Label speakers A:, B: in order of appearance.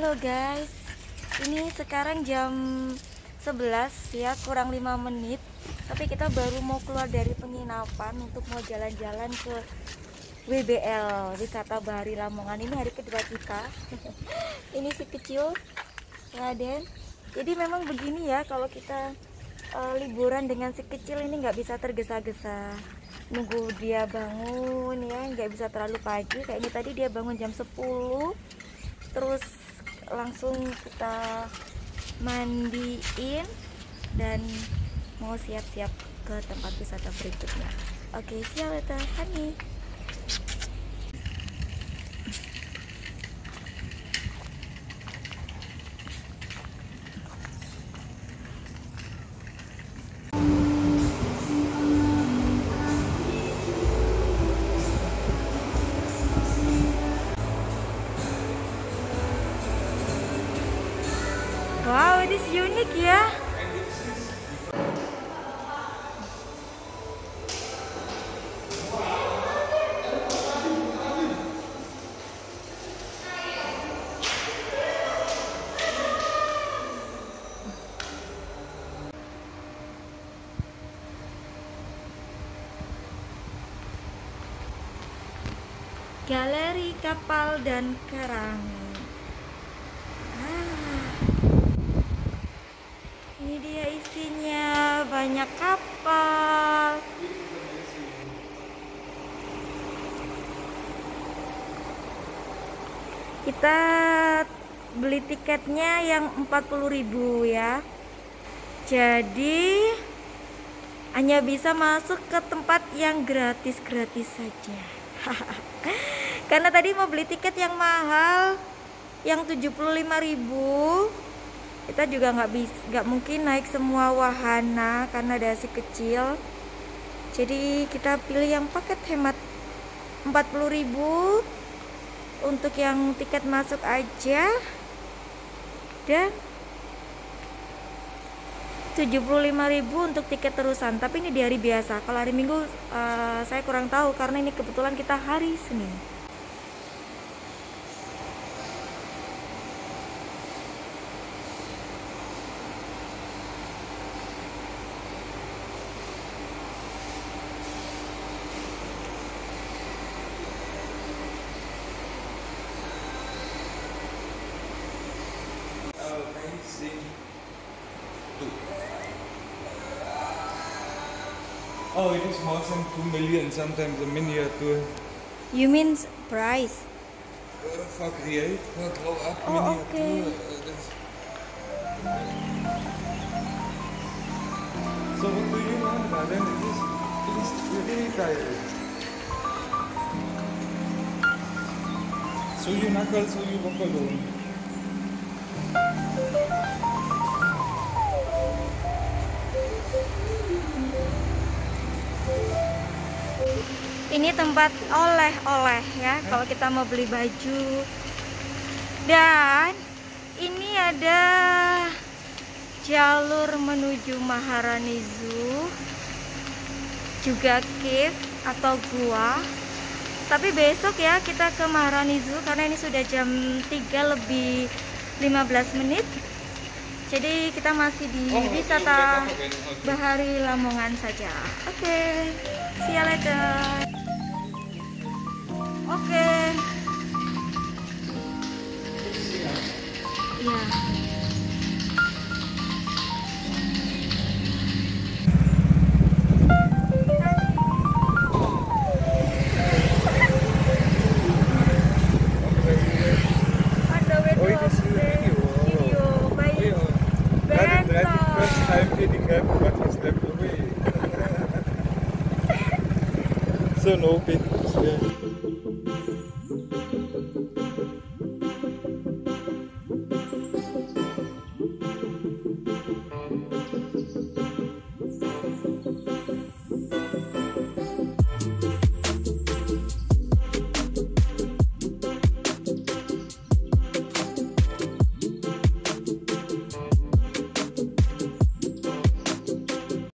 A: Halo guys, ini sekarang jam 11 ya, kurang 5 menit. Tapi kita baru mau keluar dari penginapan untuk mau jalan-jalan ke WBL, Wisata Bahari Lamongan. Ini hari kedua kita. Ini si kecil Raden. Jadi memang begini ya, kalau kita liburan dengan si kecil ini nggak bisa tergesa-gesa. Nunggu dia bangun ya, nggak bisa terlalu pagi. Kayak ini tadi dia bangun jam 10. Terus langsung kita mandiin dan mau siap-siap ke tempat wisata berikutnya. Oke, see you later, honey. Wow, it is unique ya. Galeri kapal dan karang. Ini dia isinya, banyak kapal. Kita beli tiketnya yang 40.000 ya. Jadi hanya bisa masuk ke tempat yang gratis-gratis saja. Karena tadi mau beli tiket yang mahal, yang 75.000. Kita juga nggak mungkin naik semua wahana karena ada si kecil. Jadi kita pilih yang paket hemat 40.000 untuk yang tiket masuk aja, dan 75.000 untuk tiket terusan. Tapi ini di hari biasa. Kalau hari Minggu saya kurang tahu karena ini kebetulan kita hari Senin.
B: Oh, it is more than 2 million, sometimes a miniature.
A: You mean price?
B: For create, for grow up
A: Oh,
B: miniature.
A: okay.
B: So what do you want? Then it is really tired. So you knuckle, so you walk alone.
A: Ini tempat oleh-oleh ya, kalau kita mau beli baju. Dan ini ada jalur menuju Maharani Zoo, juga cave atau gua. Tapi besok ya kita ke Maharani Zoo karena ini sudah jam 3:15 menit. Jadi kita masih di wisata Bahari Lamongan saja. Oke, see you later. Oke. Ya.
B: First time getting help, but he stepped away. So no big.